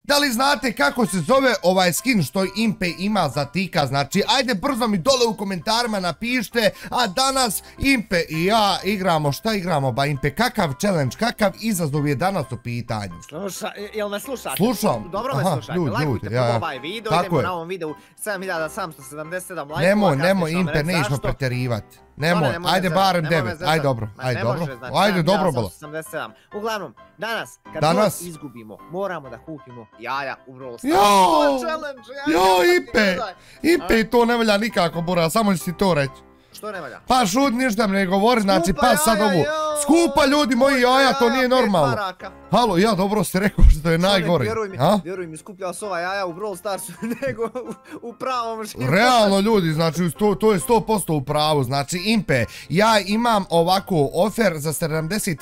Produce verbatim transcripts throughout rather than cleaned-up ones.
Da li znate kako se zove ovaj skin što Impe ima za Tika? Znači, ajde brzo mi dole u komentarima napišite, a danas Impe i ja igramo, šta igramo ba Impe? Kakav challenge, kakav izazov je danas u pitanju? Sluša, jel me slušate? Slušam. Dobro me Aha, slušajte, ljudi, lajkujte ljudi, ja, pod ja. ovaj video, Tako idemo je. na ovom videu sedam hiljada sedamsto sedamdeset sedam lajkova. Nemoj, kasnije nemoj ću vam Impe, reći nećemo zašto. pretjerivati. Ne, Nemoj, ne može ajde zezat, barem nemoj me devet, zezat. ajde dobro, Ma, ajde ne dobro, može, znači, ajde dobro sedam hiljada bilo. sedamsto sedamdeset sedam. Uglavnom, danas, kad Danas? god izgubimo, moramo da kupimo jaja u Brawl Stars. Jo, To je challenge, ja, jo ja, Impe, gledaj. Impe to ne valja nikako, Bora, samo ću ti to reći. Što ne valja? Pa šut, ništa mi ne govori, znači Skupa pa sad jaja, ovo. jo, Skupa ljudi moji jaja, to nije pet normalno. maraka. Halo, ja dobro si rekao što je najgore. Vjeruj mi, a? vjeruj mi, skupljala su ova jaja u Brawl Starsu nego u, u pravom životu. Realno ljudi, znači to, to je sto posto u pravu, znači Impe, ja imam ovako ofer za sedamdeset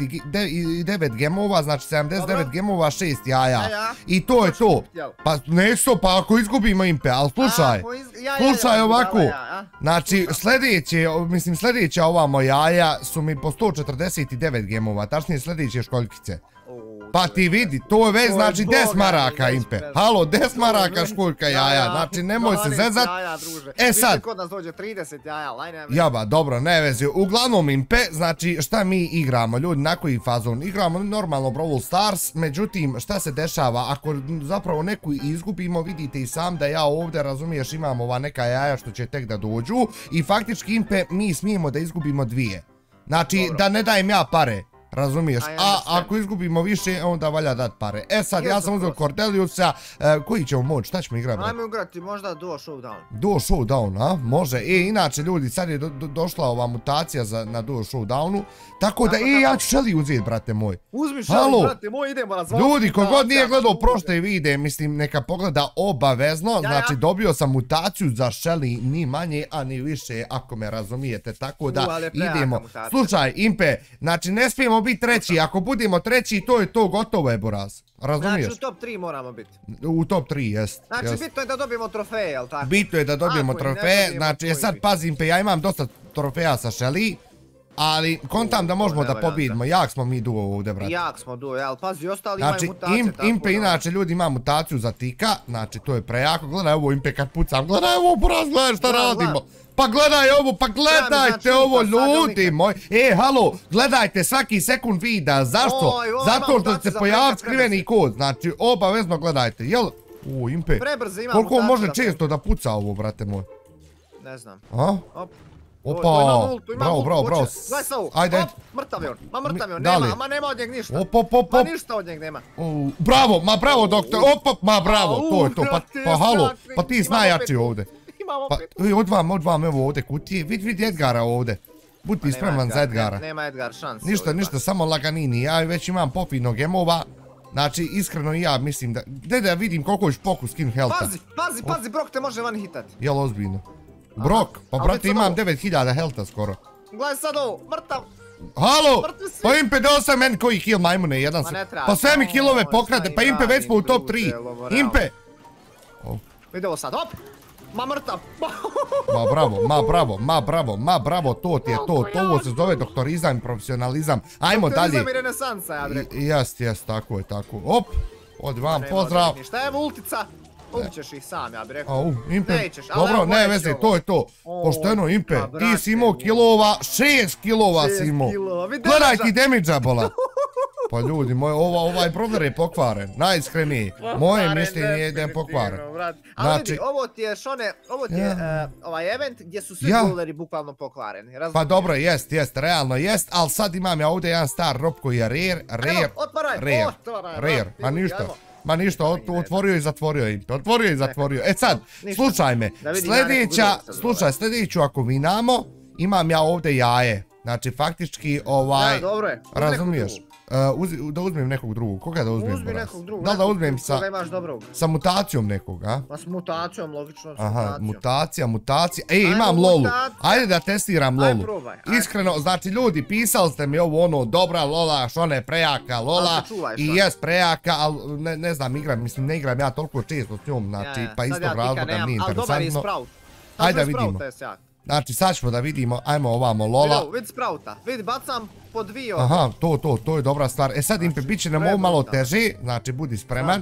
devet gemova, znači sedamdeset devet Dobro. gemova, šest jaja. Jaja. I to je to. Jel? Pa nešto, pa ako izgubimo Impe, ali slušaj, A, ko iz- ja, ja, ja, slušaj ja, ovako, ja, ja. znači sljedeće, mislim sljedeća ovamo jaja su mi po sto četrdeset devet gemova, tačnije sljedeće školjkice. O, Pa to ti je vidi, to je već To je znači Boga, deset maraka već Impe. bez- Halo, deset To je maraka već- školjka jaja, znači nemoj se dvanaest zezat. jaja, druže. E Više sad, kod nas dođe trideset jaja, lajne. jaba, dobro, ne vezi. Uglavnom Impe, znači šta mi igramo, ljudi, na koji fazon? Igramo normalno Brawl Stars, međutim šta se dešava, ako zapravo neku izgubimo, vidite i sam da ja ovdje, razumiješ, imam ova neka jaja što će tek da dođu i faktički Impe mi smijemo da izgubimo dvije. Znači Dobro. da ne dajem ja pare. Razumiješ, I a understand. ako izgubimo više, onda valja dat pare. E sad, ja Yes, sam of uzeo course. Cordeliusa, e, koji ćemo moći, šta ćemo igrati? Ajmo igrati možda Duo Showdown. Duo Showdown, a? Može. E, inače, ljudi, sad je do, do, došla ova mutacija za, na Duo Showdownu, tako da, Tako, e, ja tako. ću Shelly uzeti, brate moj. Uzmi Halo. šali, brate moj, idemo na zvaku. Ljudi, kogod nije gledao Druže. prošle videe, mislim, neka pogleda obavezno, ja. znači dobio sam mutaciju za Shelly, ni manje, a ni više, ako me razumijete, tako da U, ali je prejaka idemo. mutacija. Slušaj, Impe, znači ne smijemo biti treći, ako budemo treći, to je to, gotovo je, Boraz. Razumiješ? Znači u top tri moramo biti. U top tri, jest. Znači jest. bitno je da dobijemo trofeje, jel tako? Bitno je da dobijemo Ako i ne trofeje, dobijemo, znači koji sad bi? pazim pe, ja imam dosta trofeja sa Shelly, ali kontam da možemo to da nema pobjedimo, jak smo mi duo ovdje, brate. Jak smo duo, jel? Pazi, ostali Znači, imaju mutacije, im, tako Impe, da- inače, ljudi ima mutaciju za Tika, znači to je prejako, gledaj ovo Impe kad pucam, gledaj ovo, Boraz, gledaj šta Gledaj, radimo. gledaj. Pa gledaj ovo, pa gledajte znači, ovo, pa sad ljudi nikad. moji. E, halo, gledajte svaki sekund videa, zašto? Oj, oj, Zato ima što mutacije se za pojavi prebrze. skriveni kod, znači obavezno gledajte, jel? U, Impe, Prebrzo ima koliko mutacije može da- često da puca ovo, brate moj? Ne znam. A? Op. Opa, To ima ult, to ima bravo, ult, bravo, hoće. bravo. Gledaj sa ovu. Ajde, Op, ajde. mrtav je on. Ma mrtav je on, Da li? nema, ma nema od njeg ništa. Op, op, op, Ma op. ništa od njeg nema. U, bravo, ma bravo doktor, opa, ma bravo, to je to, pa, brate, pa halo, snakni. pa ti Imamo najjači opet- ovdje. Imamo Pa, opet. ej, od vam, od vam, evo ovdje kutije, vid, vid Edgara ovdje. Budi Pa nema spreman za Edgar, Edgara. ne- Nema Edgar šanse. Ništa, ovdje, ništa, samo laganini, ja već imam popino gemova. Znači, iskreno i ja mislim da, gdje da vidim koliko je špoku skin pa. healtha. Pazi, pazi, pazi, Brok te može van hitat. Jel ozbiljno? Brok, pa ali brate sad imam ovo. devet hiljada healtha skoro. Gledaj sad ovo, mrtav. Halo, Mrtvi si. pa Impe dao sam meni koji kill majmune, jedan Ma sam. ne treba, Pa sve mi no, killove šta pokrade, im pa Impe već smo u top radim, tri. druže, lovorao. Impe! Vidi ovo sad, hop. Ma mrtav. Ma bravo, ma bravo, ma bravo, ma bravo, to ti je to, to ovo se zove doktorizam i profesionalizam. Ajmo dalje. Doktorizam i renesansa, ja bih rekao. Jest, jest, tako je, tako. Op, od vam, Nema pozdrav. od njih ništa, evo ultica. Ubit ćeš ih sam, ja bih rekao. Au, Impe, Nećeš, ali dobro, evo, ne moje veze, će to ovo. je to. O, Pošteno, Impe, pa, ti si imao brate, kilova, šest kilova si Šest imao. kilova, vidi Gledaj damage-a. ti damage-a, bola. Pa ljudi, moj, ova, ovaj brawler je pokvaren, najiskreniji. Moje Pokvaren, mišljenje je da je definitivno, pokvaren. brat. Ali Znači- vidi, ovo ti je šone, ovo ti je Ja. eh, ovaj event gdje su svi Ja. brawleri bukvalno pokvareni. Pa razumiješ? dobro, jest, jest, realno jest, ali sad imam ja ovdje jedan star rob koji je rare, rare, Evo, otvaraj, rare, otvaraj, rare, brate, ma ljudi, ništa. ajmo. Ma ništa, ot- Ajde, otvorio i zatvorio im, otvorio i zatvorio. E sad, Ništa. slušaj me, Da vidim ja nekog sljedeća, drugog sad slušaj, sljedeću ako vinamo, imam ja ovdje jaje. Znači, faktički, ovaj, Da, dobro je. Uzmi nekog razumiješ, drugog. Uh, uzi- da uzmem nekog drugog, koga da uzmem? Uzmi Boras? nekog drugog. Da li da nekog uzmem drugog, sa, koga imaš dobrog. sa mutacijom nekog, a? Pa s mutacijom, logično s Aha, mutacijom. mutacija, mutacija. Ej, Ajmo, imam Lolu. mutacija. Ajde da testiram Aj, Lolu. probaj, aj. Iskreno, znači ljudi, pisali ste mi ovo ono, dobra Lola, što ne prejaka Lola. Ali se čuvaj, I što? jest prejaka, ali ne, ne znam, igram, mislim, ne igram ja toliko često s njom, znači, Ja, ja, pa sad istog ja tika razloga nemam, nije ali dobar je interesantno. Sprout. Ajde da Dobar vidimo. Sprouta je sjak. Znači, sad ćemo da vidimo, ajmo ovamo Vidi Lola. ovo, vidi Sprouta. Vidi, bacam po dvije. Aha, to, to, to je dobra stvar. E sad, Impe, bit će nam ovo malo Spremno, da. teže, znači, budi spreman.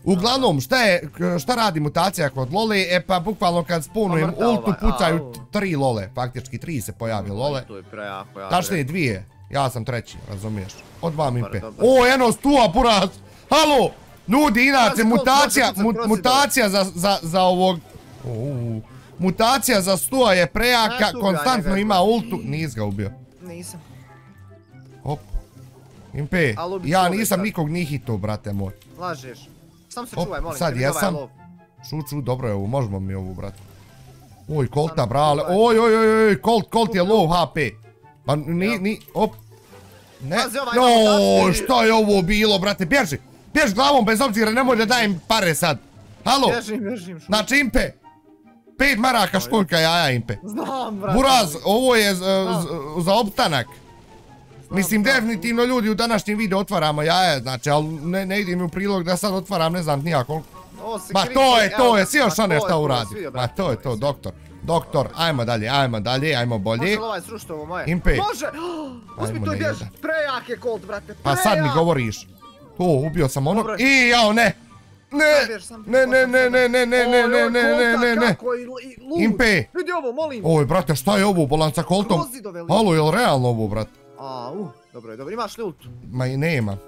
Uglavnom, šta je, šta radi mutacija kod Lole? E pa, bukvalno kad spunujem ultu, pucaju tri Lole. Faktički tri se pojavi Lole. To je prejako, ja. Tačnije dvije. Ja sam treći, razumiješ? Od dva Impe. O, eno stua, buraz! Halo! Ljudi, inače, mutacija, mutacija za, za, za ovog... Uuu... Mutacija za stua je prejaka, konstantno ima ultu. Nis ga ubio. Nisam. Hop. Impe, ja nisam nikog ni hitao, brate moj. Lažeš. Sam se čuvaj, molim. Sad jesam. Šuču, dobro je ovo, možemo mi ovu, brate. Oj, kolta, brale. Oj, oj, oj, oj, kolt, kolt je low H P. Pa ni, ni, op. Ne, no, što je ovo bilo, brate, bježi. Bježi glavom, bez obzira, nemoj da dajem pare sad. Halo. Bježim, bježim. Znači, Impe. Pet maraka školjka jaja, Impe. Znam, brate. Buraz, ovo je za opstanak. Mislim, definitivno ljudi u današnjem videu otvaramo jaja, znači, ali ne ide mi u prilog da sad otvaram ne znam nija koliko. Ma to je, to je, svi još one šta uradi. Ma to je to, doktor. Doktor, ajmo dalje, ajmo dalje, ajmo bolje. Može li ovaj srušiti ovo moje? Impe. Može! Uzmi to i bježi. Prejak je kolt, brate, prejak! Pa sad mi govoriš. To, ubio sam ono. I, jao, ne! Ne! Ne, ne, ne, ne, ne, ne, ne, ne, ne, ne, ne. Impe! Vidi ovo, molim! Oj, brate, šta je ovo, bolan sa koltom? Halo, je li realno ovo, brate? A, uh, dobro je, dobro, imaš li ultu? Ma i nema.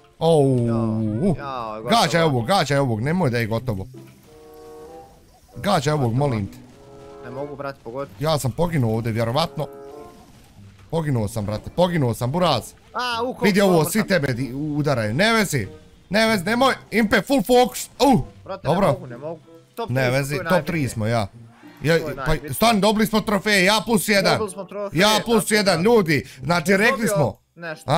Ouuu. Gađaj ovog, gađaj ovog, nemoj da je gotovo. Gađaj ovog, molim te. Ne mogu, brate, pogoditi. Ja sam poginuo ovdje, vjerovatno. Poginuo sam, brate, poginuo sam, buraz. A, u, vidi ovo, svi tebe udaraju, ne vezi. Ne vezi, nemoj, Impe, full focus. Uh, brate, ne mogu, ne mogu. Ne vezi, top tri smo, ja. Pa, stani, dobili smo trofeje, ja plus jedan. Ja plus jedan, ljudi. Znači, rekli smo. Nešto.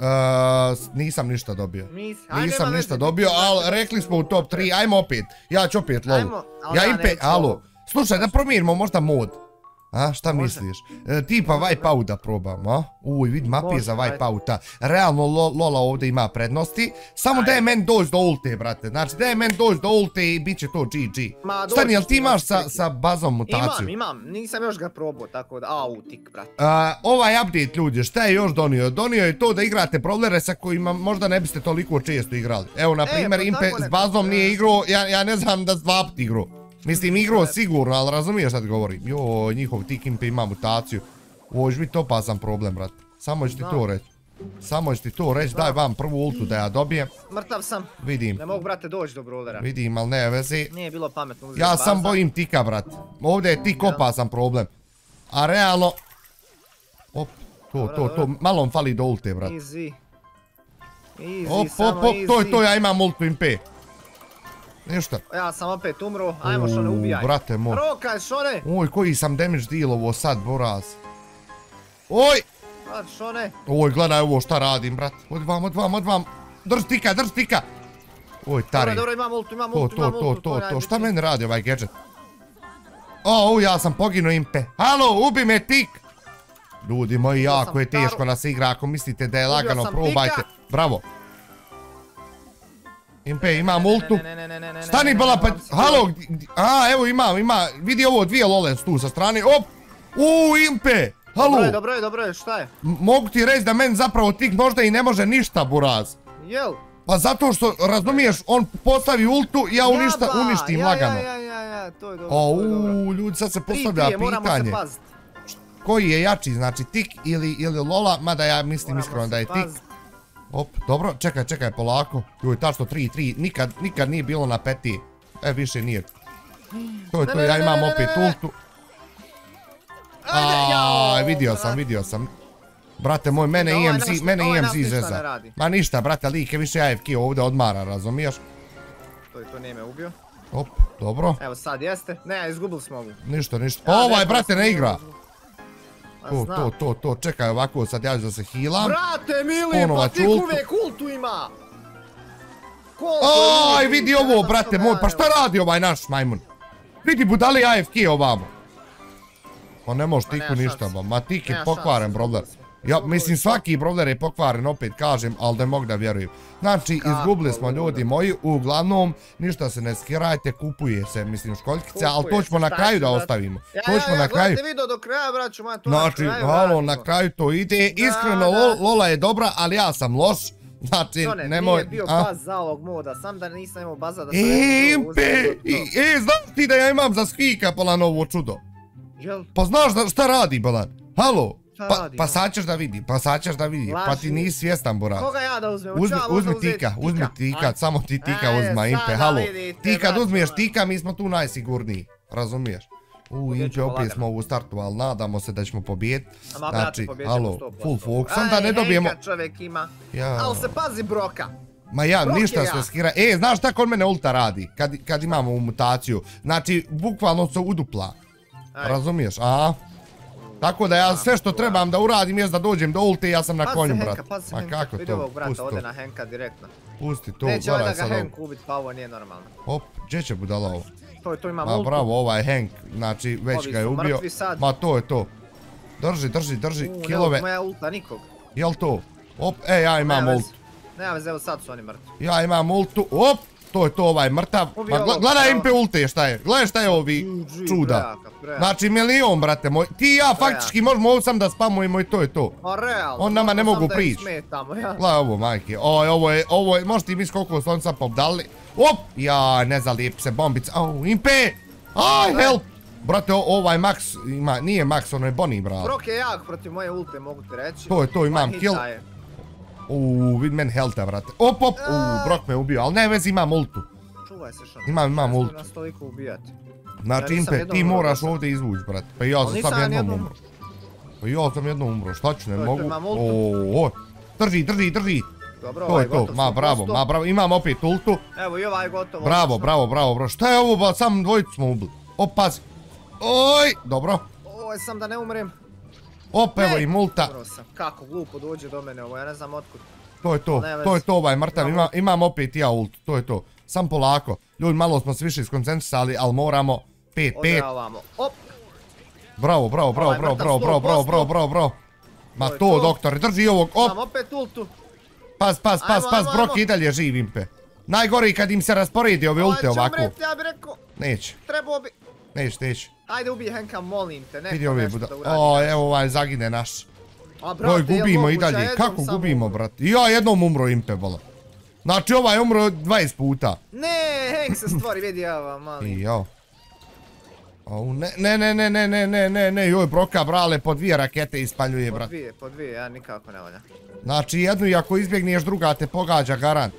Nisam ništa dobio. Nisam ništa dobio, ali rekli smo u top tri, ajmo opet. Ja ću opet lolu. Ja Impe, alo. Slušaj, da promijenimo možda mod. A, šta misliš? Tipa Wipeout da probam, a? Uj, vidi mape za Wipeouta. Realno Lola ovdje ima prednosti. Samo da je men doći do ulte, brate. Znači, da je men doći do ulte i bit će to G G. Stani, jel ti imaš sa bazom mutaciju? Imam, imam. Nisam još ga probao, tako da, au, tik, brate. Ovaj update, ljudi, šta je još donio? Donio je to da igrate brawlere sa kojima možda ne biste toliko često igrali. Evo, na primjer, Impe s bazom nije igrao, ja ne znam da s dva put igrao. Mislim, igrao sigurno, ali razumiješ šta ti govorim? Joj, njihov tik Impe ima mutaciju. Ovo će biti opasan problem, brat. Samo ću ti to reći. Samo ću ti to reći, daj vam prvu ultu da ja dobijem. Mrtav sam. Vidim. Ne mogu, brate, doći do brawlera. Vidim, ali ne vezi. Nije bilo pametno uzeti Ja baza. sam bojim tika, brat. Ovdje je tik opasan problem. A realno... Op, to, to, to, malo vam fali do ulte, brat. Easy. Easy, op, samo op, op, easy. to je to, ja imam ultu Impe. Ništa. Ja sam opet umro, ajmo Šone, ubijaj. Brate moj. Rokaj, Šone! Oj, koji sam damage dealovo sad, boraz. Oj! Brate, Šone! Oj, gledaj ovo šta radim, brat. Od vam, od vam, od vam. Drž tika, drž tika. Oj, tari. Dobro, dobro, imam ultu, imam ultu, imam ultu. To, to, to, to, šta meni radi ovaj gadget? O, ja sam poginuo Impe. Halo, ubi me tik! Ljudi moji, jako je teško da se igra, ako mislite da je lagano, probajte. Bravo. Impe, imam ultu. Stani bala pa... Halo, a, evo imam, ima, vidi ovo, dvije lole tu sa strane, op! Uuu, Impe! Halo! Dobro je, dobro je, dobro je, šta je? Mogu ti reći da meni zapravo tik možda i ne može ništa, buraz. Jel? Pa zato što, razumiješ, on postavi ultu i ja uništim lagano. Ja, ja, ja, ja, to je dobro. Uuu, ljudi, sad se postavlja pitanje. Koji je jači, znači tik ili Lola, mada ja mislim iskreno da je tik. Op, dobro, čekaj, čekaj, polako. Joj, tačno tri tri, nikad, nikad nije bilo na peti. E, više nije. To je to, ja imam opet ultu. Aaaa, vidio sam, vidio sam. Brate moj, mene E M Z, mene E M Z zeza. Ma ništa, brate, lik je više A F K ovdje odmara, razumiješ? To je to, nije me ubio. Op, dobro. Evo sad jeste. Ne, izgubili smo ovu. Ništa, ništa. Pa ovaj, brate, ne igra. To, to, to, to, čekaj ovako, sad ja ću da se healam. Brate, mili, pa tik uvijek ultu ima! Aj, vidi ovo, brate moj, pa šta radi ovaj naš majmun? Vidi budali A F K ovamo. Pa ne može tiku ništa, ba, ma tik je pokvaren brawler. Ja, mislim, svaki brawler je pokvaren, opet kažem, ali da mogu da vjerujem. Znači, izgubili smo, ljudi moji, uglavnom, ništa se ne skirajte, kupuje se, mislim, školjkice, ali to ćemo na kraju da ostavimo. To ćemo na kraju. Gledajte video do kraja, braću, ma to na kraju. Znači, halo, na kraju to ide. Iskreno, Lola je dobra, ali ja sam loš. Znači, Šone, nemoj... nije bio baz za ovog moda, sam da nisam imao baza da sam... E, impe! E, znaš ti da ja imam za skika, bolan, ovo čudo? Jel? Pa znaš da, šta radi, bolan? Halo? Šta Pa, radi, pa no? sad ćeš da vidi, pa sad ćeš da vidi, pa ti Laži. nisi svjestan, boran. Koga ja da uzmem? Uzmi, Hoću ja uzmi uzeti tika, uzmi tika, Ajde. samo ti tika Ajde, uzma, Impe, sada halo. vidite, Ti kad brate, uzmiješ ono. tika, mi smo tu najsigurniji, razumiješ? U, Pobjeđu Impe, opet polagano. smo ovu startu, ali nadamo se da ćemo pobijediti. Ama brate, Znači, pobjeđujemo halo, sto posto. full focus, sam Aj, da ne dobijemo... Henka čovjek ima, Ja. ali se pazi broka. Ma ja, Brok je ništa ja. sve skira. E, znaš šta kod mene ulta radi? Kad, kad imamo ovu mutaciju. Znači, bukvalno se udupla. Aj. Razumiješ, a? Tako da ja sve što trebam da uradim jest da dođem do ulte i ja sam na Pazi konju, se brat. Henka, pazi se Ma Henka. kako Vidi ovog to? brata, Pusti ode to. na Henka direktno. Pusti to, Neće gledaj onda sad ga ovo. Henk ubit, pa ovo nije normalno. Op, gdje će budala ovo? To, to ima Ma multu. bravo, ovaj Hank, znači već Ovi ga je su ubio. mrtvi sad. Ma to je to. Drži, drži, drži, U, kilove. ne, moja ulta nikog. Jel to? Op, e, ja imam Nema ultu. veze. Nema veze, evo sad su oni mrtvi. Ja imam ultu, op, to je to ovaj mrtav. Ubio Ma gl- ovog, gledaj evo. Impe ulte šta je, gledaj šta je ovi čuda. Brejaka, brejaka. Znači milion, brate moj. Ti i ja faktički možemo ovo sam da spamujemo i to je to. Ma realno. On nama ne samo mogu da ih prići. smetamo, ja. Gledaj ovo, majke. Oj, ovo je, ovo je, možeš ti misli koliko su oni sad pobdali. Op, ja, ne zalijep se bombica. Au, Impe! Aj, help! Brate, o- ovaj Max ima, nije Max, ono je Bonnie, brate. Brok je jak protiv moje ulte, mogu ti reći. To je to, imam One hita kill. je. Uuu, vid men helta, brate. Op, op, uuu, Brok me ubio, ali ne vezi, imam ultu. Čuvaj se što. Imam, imam Ne ultu. smiju nas toliko ubijati. Znači, Ja nisam Impe, jednom ti umro, moraš sam. ovdje izvući, brate. Pa i ja Ali sam nisam sam ja jednom nijednom. umro. Pa i ja sam jednom umro, šta ću, ne To je to, mogu. imam ultu. Ooo, drži, drži, drži. Dobro, To ovaj je to, gotov ma sto bravo, posto. ma bravo, imam opet ultu. Evo i ovaj je gotov. Bravo, odlično. bravo, bravo, bravo. Šta je ovo, ba, sam dvojicu smo ubili. Op, pazi. Oj, dobro. Ovo je sam da ne umrem. Op, evo Ne. i multa. Umro sam. Kako glupo dođe do mene ovo, ja ne znam otkud. To je to, Ne veze. to je to ovaj mrtav. Imam Ima, ultu. imam opet i ja ultu, to je to. Sam polako. Ljudi, malo smo se više skoncentrisali, ali moramo. pet pet. Ode ovamo. Op. Bravo, bravo, bravo, Ovaj bravo, mrtav bravo, bravo, bravo, sto posto. bravo, bravo, bravo. Ma To je to, to. doktore, drži ovog. Op, Imam opet ultu. pas, pas, pas, Ajmo, pas, ajmo, Brok ajmo. i dalje živ, Impe. Najgori kad im se rasporedi ove Ovaj ulte će ovako. umret, ja bi rekao. Neće, Trebao bi. neće, neće. Ajde ubij Henka, molim te, neko Vidi ove nešto buda. da uradi. O, evo ovaj zagine naš. A brate, Oj, jel gubimo i moguće, ja dalje. jednom Kako samo gubimo, umro. brate? I ja jednom umro Impe, bola. Znači ovaj je umro dvadeset puta. Ne, Henk se stvori, vidi ja vam, mali. I jao. Au, ne, ne, ne, ne, ne, ne, ne, ne, ne, joj, Broka, brale, po dvije rakete ispaljuje, Po brat. dvije, po dvije, ja nikako ne valja. Znači, jednu i ako izbjegneš, druga te pogađa, garant.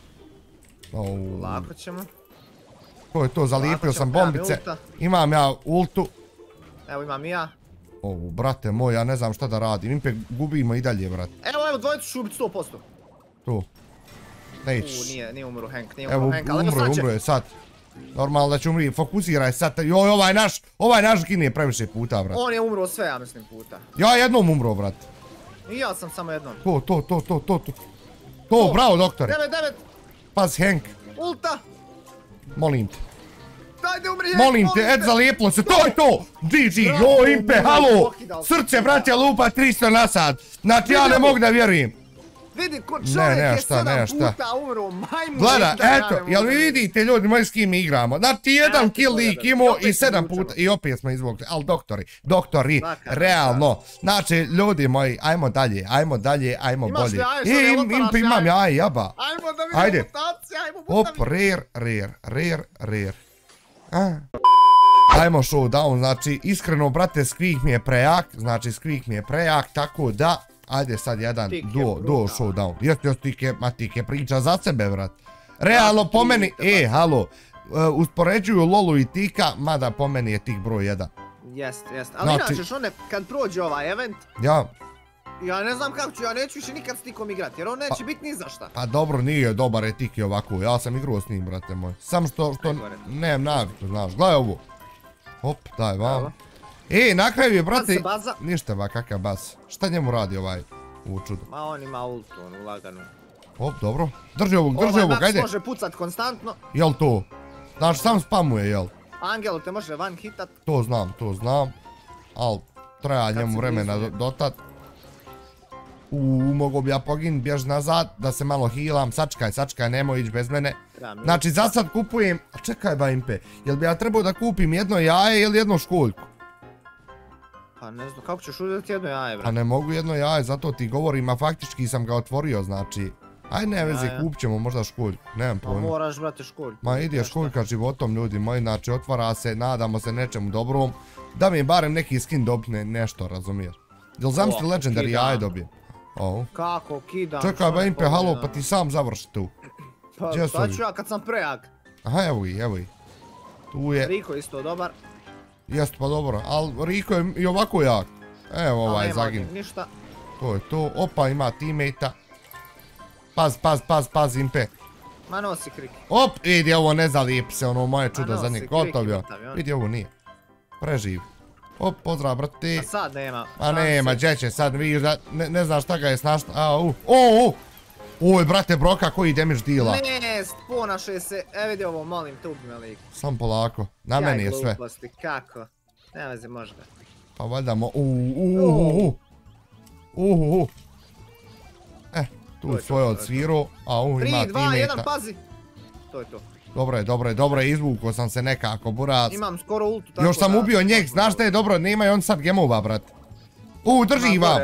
Au, Lako ćemo. to je to, zalijepio Lako sam ćemo, bombice. ulta. Imam ja ultu. Evo imam i ja. Ovu, brate moj, ja ne znam šta da radim. Impe, gubimo i dalje, brat. Evo, evo, dvojicu ću ubit sto posto. Tu. U, Nećeš. nije, nije umro Henk, nije Evo, umro Henk, ali umro je, sad će. umro je sad. Normalno da će umri, fokusiraj sad. Joj, ovaj naš, ovaj naš gine previše puta, brat. On je umro sve, ja mislim, puta. Ja jednom umro, brat. I ja sam samo jednom. To, to, to, to, to, to. To, bravo, doktore. devet, devet, Pas, Henk, ulta. molim te. Dajde umri Henk, Molim te, et zalijepilo se, to je to! G G, Bravo, jo, Impe, moj, halo! pokidao sam. Srce, braća, lupa tristo na sat. Znači, ja Vidi ne ovo. mogu da vjerujem. Vidi, ko Ne, čovjek ne, je šta, sedam ne, šta. puta umro, majmu. Gleda, da ja eto, ne mogu jel vi da vidite ljudi moji s kim mi igramo? Znači, jedan Eto, kill gledaj, lik i imao opet i sedam izvučeno. puta, i opet smo izvukli. Ali doktori, doktori, Svaka realno. Znači, ljudi moji, ajmo dalje, ajmo dalje, ajmo Imaš bolje. li jaje, što E, ne im, otvaraš Impe, imam jaje? jaje, jaba. Ajmo da vidimo Ajde. mutacije, ajmo Op, mutacije. rare, rare, rare, rare. A. Ajmo showdown, znači iskreno brate Squeak mi je prejak, znači Squeak mi je prejak, tako da ajde sad jedan Tik je duo, duo brutalan. showdown. Jeste, jeste, tik je, ma tik je priča za sebe, brat. Realno Ja, po meni, ti, e, halo, uh, uspoređuju Lolu i Tika, mada po meni je Tik broj jedan. Jest, jest. Ali Znači- inače, Šone, kad prođe ovaj event, Ja, ja ne znam kako ću, ja neću više nikad s Tikom igrat, jer on neće biti ni za šta. pa dobro, nije dobar je Tik i ovako, ja sam igrao s njim, brate moj. Sam što, što, Najgore. nemam naviku, znaš, gledaj ovo. Hop, daj vam. Evo. E, na kraju je, brate, se baza. ništa ba, kakav bas. Šta njemu radi ovaj, ovo čudo? Ma on ima ultu, on ulaganu. Hop, dobro. Drži ovog, drži Ovaj ovog, Max ajde. može pucat konstantno, Jel to? Znaš, sam spamuje, jel? Angelo te može van hitat. To znam, to znam. Al, treba Kad njemu si vremena blizu, do- dotad. Uuu, mogu bi ja pogin, bjež nazad, da se malo healam. Sačkaj, sačkaj, nemoj ići bez mene. Treba mi- Znači, za sad kupujem... A čekaj, ba Impe, jel bi ja trebao da kupim jedno jaje ili jednu školjku? Pa ne znam, kako ćeš uzeti jedno jaje, Pa bro. ne mogu jedno jaje, zato ti govorim, a faktički sam ga otvorio, znači... Aj ne vezi, kupit ćemo možda školjku, nemam Pa pojma. moraš, brate, školjku. Ma ide školjka životom, ljudi moji, znači otvara se, nadamo se nečemu dobrom. Da mi barem neki skin dobne nešto, razumiješ? Jel zamisli Legendary jaje dobije? Ovo. Kako, kidam. Čekaj, ba Impe, halo, pa ti sam završi tu. Pa šta ću ja kad sam prejak? Aha, evo i, evo i. Tu je. Riko isto dobar. Jest pa dobro, ali Riko je i ovako jak. Evo ovaj zagin. Ništa. To je to, opa ima teammate-a. Paz, paz, paz, paz Impe. Ma nosi kriki. Op, vidi ovo ne zalijepi se, ono moje čudo za njeg, gotov je. Kriki, Vidi ovo nije. Preživi. Op, pozdrav brate. A sad nema. A nema, gdje će sad, vidiš da ne znaš šta ga je snašta. A, u, o, u. Oj, brate Broka, koji damage deala. Ne, ponašaj se, e vidi ovo, molim te, ubi me lik. Sam polako, na meni je sve. Jaj gluposti, kako? Ne vezi, može ga. Pa valjda mo, uuu, uuu, uuu. Eh, tu svoje odsvirao, a u ima tri, dva, jedan, teammate-a. pazi. To je to. Dobro je, dobro je, dobro je, izvukao sam se nekako, burac. Imam skoro ultu, tako da... Još sam ubio njeg, znaš šta je dobro, nemaju on sad gemova, brat. Uuu, drži vam.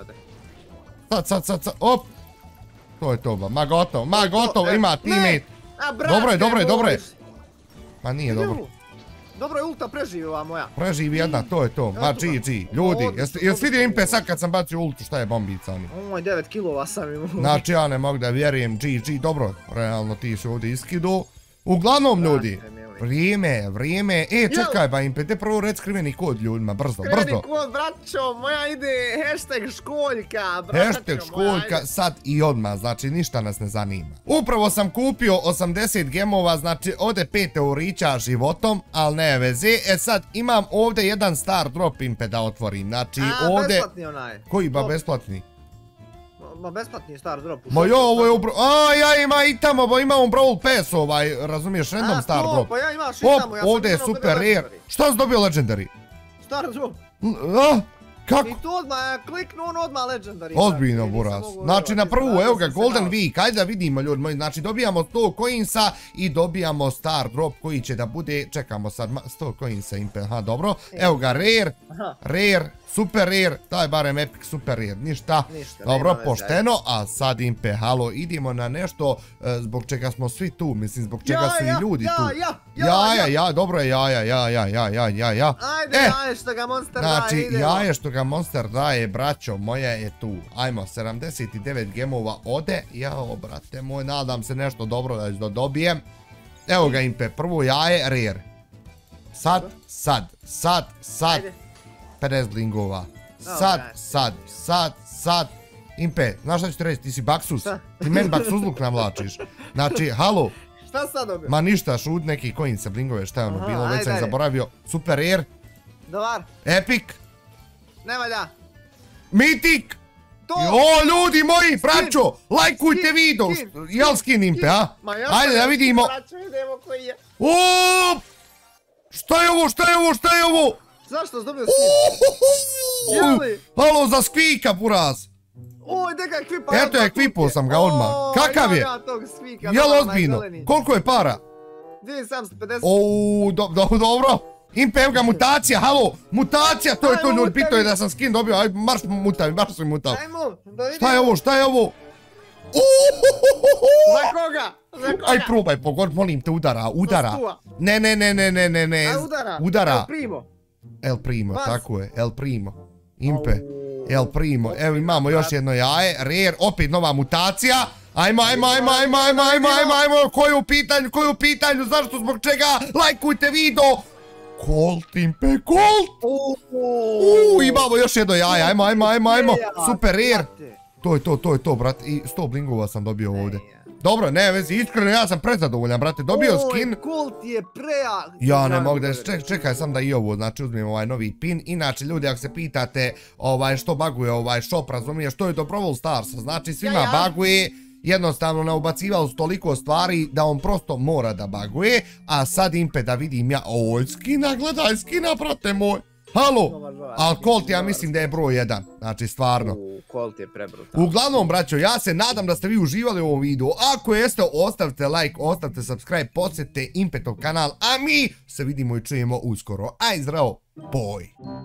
Sad, sad, sad, sad, op. To je to, ba, ma gotovo, ma gotovo, ima teammate. Dobro je, dobro je, dobro je. Ma nije dobro. Dobro je ulta, preživi ova moja. Preživi jedna, to je to, ma G G. Ljudi, jesi vidio Impe sad kad sam bacio ultu, šta je bombica oni? Oj, devet kilova sam imao. Znači ja ne mogu da vjerujem, G G, dobro, realno ti su ovdje iskidu. Uglavnom ljudi, vrijeme, vrijeme, e čekaj ba Impe, te prvo red skriveni kod ljudima, brzo, brzo. Skriveni kod, braćo, moja ide hashtag školjka, braćo moja. Hashtag školjka, sad i odmah, znači ništa nas ne zanima. Upravo sam kupio osamdeset gemova, znači ovdje pet eurića životom, ali ne veze. E sad imam ovdje jedan star drop Impe da otvorim, znači ovdje... A, besplatni onaj. Koji ba besplatni? Ma besplatni star drop. Ma jo, ovo je ubro... A, ja ima i tamo, ba imam Brawl Pass ovaj, razumiješ, random star drop. A, to, pa ja imaš i tamo, ja sam ovdje je super rare. Šta si dobio Legendary? Star drop. A? Kako? I to odmah, kliknu on odmah Legendary. Ozbiljno, buras. Znači na prvu, evo ga, Golden Week, ajde da vidimo ljudi moji, znači dobijamo sto coinsa i dobijamo star drop koji će da bude, čekamo sad, sto coinsa Impe, aha, dobro. Evo ga, rare, rare, super rare, taj barem epic super rare, ništa. Dobro, pošteno, a sad Impe, halo, idemo na nešto zbog čega smo svi tu, mislim, zbog čega su i ljudi tu. Jaja, ja, dobro je jaja, ja, ja, ja, ja, ja, ja. Ajde, jaje što ga Monster daje, znači, idemo. jaje što ga Monster daje, braćo, moja je tu. Ajmo, sedamdeset devet gemova ode. Jao, brate moj, nadam se nešto dobro da dobijem. Evo ga Impe, prvo jaje, rare. Sad, sad, sad, sad. pedeset blingova. Sad, sad, sad, sad. Impe, znaš šta ću ti reći, ti si baksus. Ti meni baksuzluk navlačiš. Znači, halo. Šta sad dobio? Ma ništa, šut neki coin sa blingove, šta je ono bilo, već sam zaboravio. Super rare. Dobar. Epic. Ne valja. Mythic. O, ljudi moji, braćo, lajkujte video. Jel skin Impe, a? Ajde da vidimo. Uuuu. Šta je ovo, šta je ovo, šta je ovo? Zašto si dobio skin? Jeli? Halo, za skvika, buraz. Oj, deka ekvipa. Eto je, ekvipao sam ga odmah. Kakav je? Jel ozbiljno? Koliko je para? dvije hiljade sedamsto pedeset. Ouu, dobro. Impe, evo ga, mutacija, halo, mutacija, to je to, ljudi, pito je da sam skin dobio, aj, marš mutavi, marš sam mutavi. Šta je ovo, šta je ovo? Za koga? Za koga? Aj, probaj, pogod, molim te, udara, udara. Ne, ne, ne, ne, ne, ne, ne. Aj, udara. Udara. El Primo. El Primo, tako je, El Primo. Impe, El Primo, evo imamo još jedno jaje, rare, opet nova mutacija. Ajmo, ajmo, ajmo, ajmo, ajmo, ajmo, ajmo, ajmo, ko je u pitanju, ko je u pitanju, zašto, zbog čega, lajkujte video. Colt, Impe, Colt! Uuu, imamo još jedno jaje, ajmo, ajmo, ajmo, ajmo, super rare. To je to, to je to, brat, i sto blingova sam dobio ovdje. Dobro, ne vezi, iskreno ja sam prezadovoljan, brate, dobio skin. Oj, Colt je prejak. Ja ne mogu da, čekaj sam da i ovo, znači uzmem ovaj novi pin. Inače, ljudi, ako se pitate što baguje ovaj shop, razumiješ, to je do Brawl Starsa, znači svima baguje. Jednostavno ne ubacivali su toliko stvari da on prosto mora da baguje. A sad Impe da vidim ja, oj skina, gledaj skina, brate moj. Halo, ali Colt ja mislim da je broj jedan, znači stvarno. Colt je prebrutal. Uglavnom, braćo, ja se nadam da ste vi uživali u ovom videu. Ako jeste, ostavite like, ostavite subscribe, podsjetite Impetov kanal, a mi se vidimo i čujemo uskoro. Aj zdravo, boj!